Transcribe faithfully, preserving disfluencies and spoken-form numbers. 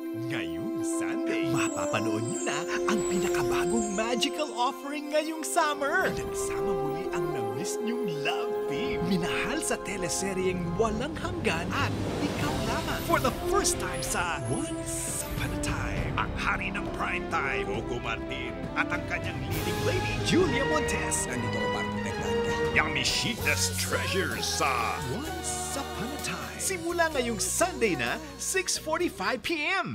Ngayong Sunday, mapapanood nyo na ang pinakabagong magical offering ngayong summer. Nagsama muli ang na-miss nyong love team. Minahal sa teleseryeng walang hanggan at ikaw lamang. For the first time sa Once Upon a Time, ang hari ng primetime, Coco Martin, at ang kanyang leading lady, Julia Montes. Nandito ko para protektahan ka. Yamishita's Treasures sa Once Upon a Time. Simula ngayong Sunday na, six forty-five p m